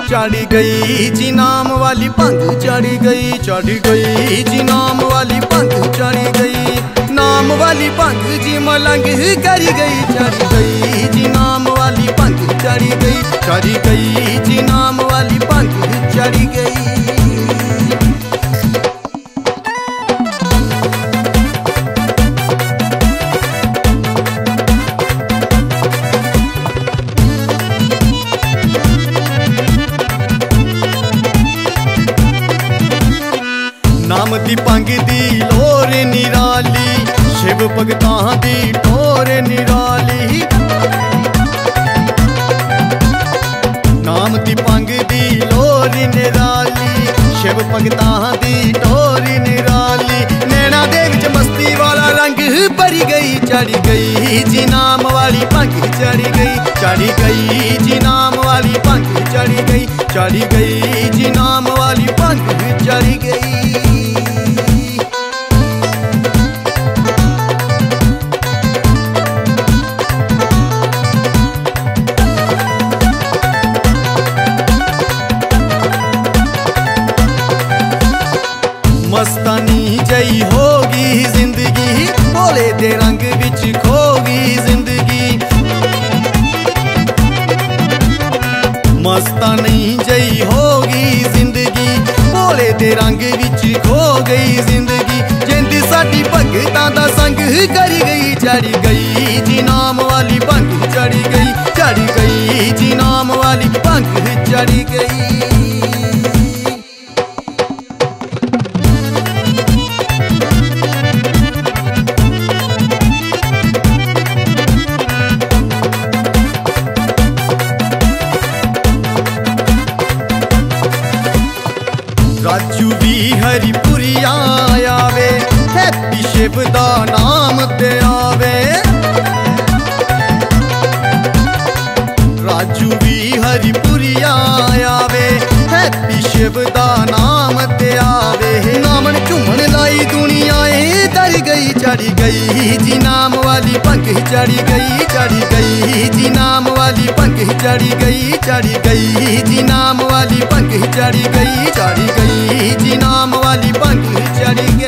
चढ़ गई जी नाम वाली भंग चढ़ गई जी नाम वाली भंग चढ़ गई। नाम वाली भंग जी मलंग कर गई, चढ़ गई जी नाम वाली भंग चढ़ गई जी नाम वाली भंग चढ़ गई। नाम दी भंग दी लोर निराली, शिव भगतां दी टोर निराली। नाम दी भंग दी लोर निराली, शिव भगतां दी टोर निराली। नैना दे विच मस्ती वाला रंग भरी गई, चढ़ गई जी नाम वाली भंग चढ़ गई जी नाम वाली भंग चढ़ गई जी नाम वाली भंग चढ़ गई। मस्तानी जई होगी जिंदगी, भोले दे रंग विच खोगी जिंदगी। मस्तानी जई होगी जिंदगी, भोले दे रंग विच खो गई जिंदगी। जिंद साडी भगतां दा संग कर गई, चढ़ गई जी नाम वाली भंग चढ़ गई जी नाम वाली भंग चढ़ गई। राजू भी हरिपुरिया आवे, हैप्पी शिव दा नाम ते आवे। राजू भी हरिपुरिया आवे, हैप्पी शिव दा नाम ते आवे। नामन झूमन लाई दुनिया दर गई, चढ़ गई जी नाम वाली भंग चढ़ गई जी नाम वाली भंग चढ़ गई जी नाम वाली भंग चढ़ गई जी नाम वाली भंग चढ़ गई।